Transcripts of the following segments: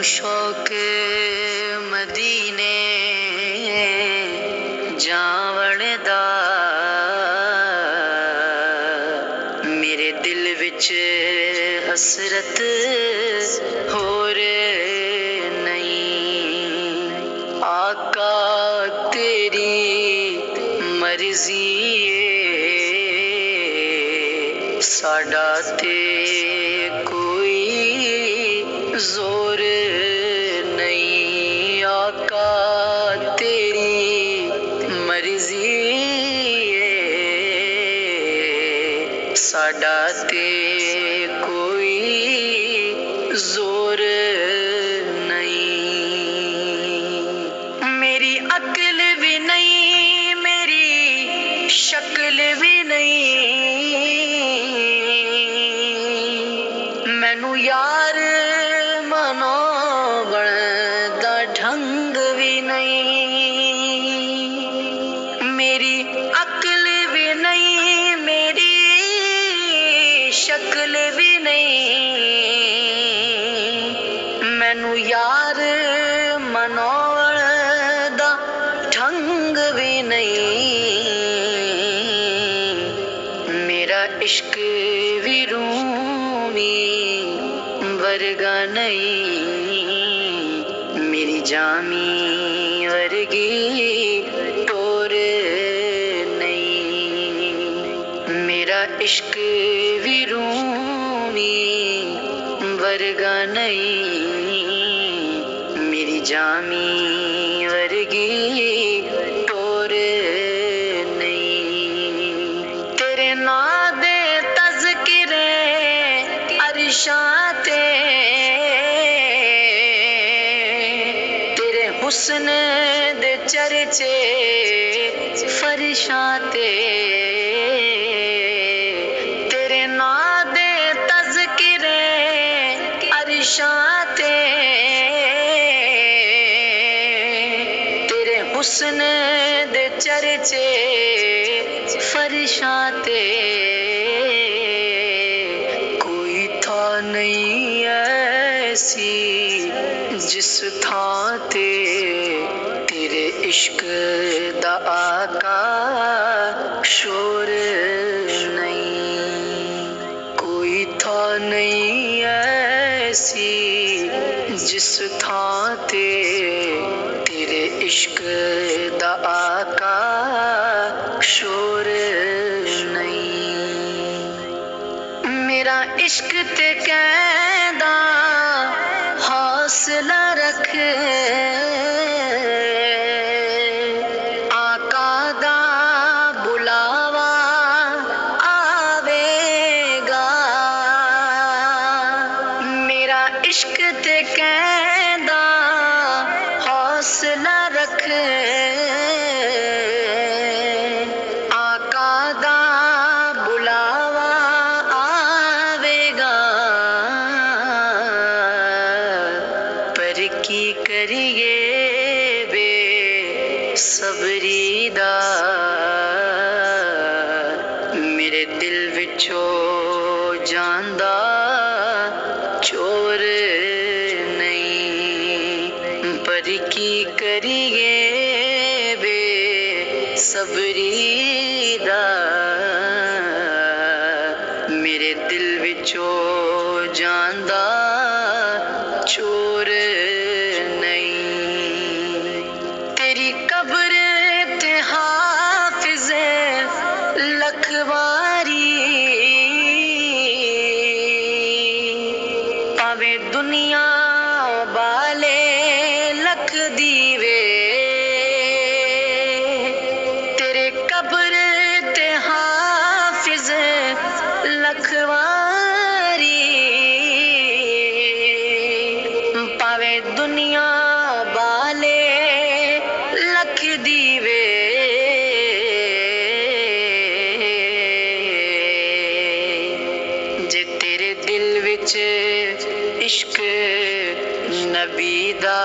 शौक मदीने जावण दा मेरे दिल विच हसरत होर नहीं। आका तेरी मर्जी साडा ते कोई जोर नहीं। आका तेरी मर्जी साडा ते कोई जोर नहीं। मेरी अकल भी नहीं, मेरी शक्ल भी नहीं, मैनू यार मनावण दा ढंग भी नहीं। मेरी अकल भी नहीं, मेरी शक्ल भी नहीं, मैनू यार मनावण दा ढंग भी नहीं। मेरा इश्क भी रूमी वर्गा नहीं, मेरी जामी वर्गी टोर नहीं। मेरा इश्क भी रूमी वर्गा नहीं, मेरी जामी वर्गी टोर नहीं। तेरे ना दे तज़किरे अरशां ते, तेरे हुस्न दे चर्चे फरशां ते, तेरे ना दे तज़किरे अरशां ते, तेरे हुस्न दे चर्चे फरशां ते। कोई था नहीं ऐसी जिस थां ते तेरे इश्क दा आका शोर नहीं। कोई था नहीं ऐसी जिस थां ते तेरे इश्क दा आका शोर नहीं। मेरा इश्क ते कहदा हौसला रख, आका दा बुलावा आवेगा। मेरा इश्क ते कहदा हौसला रख, आका दा बुलावा आवेगा। पर की करिए बे सबरी दा, मेरे दिल विचों जांदा चोर नहीं। पर की करिए बे सबरी दा, मेरे दिल विचों जांदा चोर नहीं। तेरी कब्र ते हाफिज़े लखवारी, पावे दुनिया बाले लख दीवे, तेरे कब्र ते हाफिज़ लखवारी, पावे दुनिया बाले लख दीवे। जे तेरे दिल विच इश्क नबी दा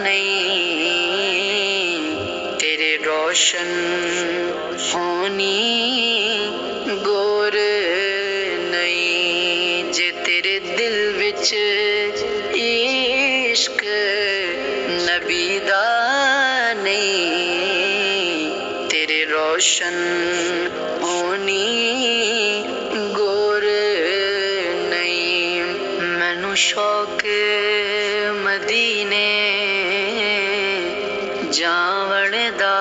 नहीं, तेरे रोशन होनी गोर नहीं। जे तेरे दिल विच इश्क रोशन होनी गोर नहीं। मैनू शौक मदीने जावण दा,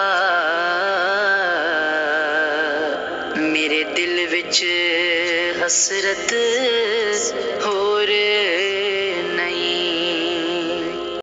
मेरे दिल विच हसरत होर